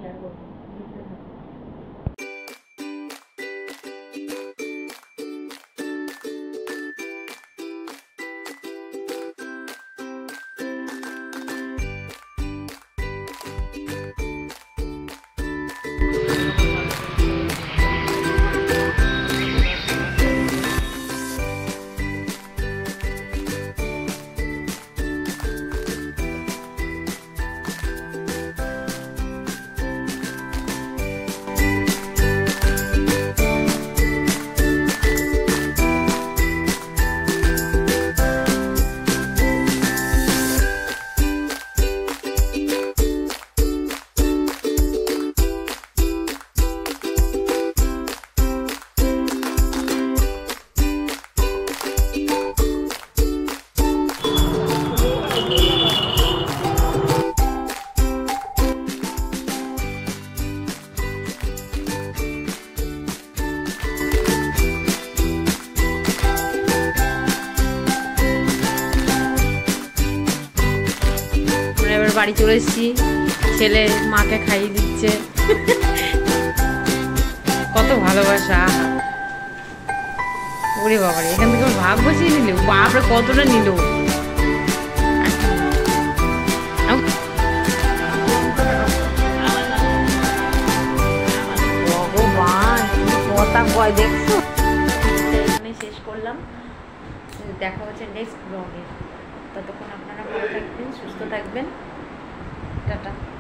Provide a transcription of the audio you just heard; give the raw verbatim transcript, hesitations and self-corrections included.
Share করবো। বাড়ি চলে এসেছি, ছেলে মাকে খাইয়ে দিচ্ছে। কত ভালোবাসা! ওরে বাবারে, এখান থেকে ভাগ বসিয়ে নিল, বাপরে কতটা নিল। ভগবান, কথা কয় দেখছো। এখানে শেষ করলাম, দেখা হচ্ছে নেক্সট ব্লগে। ততক্ষণ আপনারা ভালো থাকবেন, সুস্থ থাকবেন। টাটা।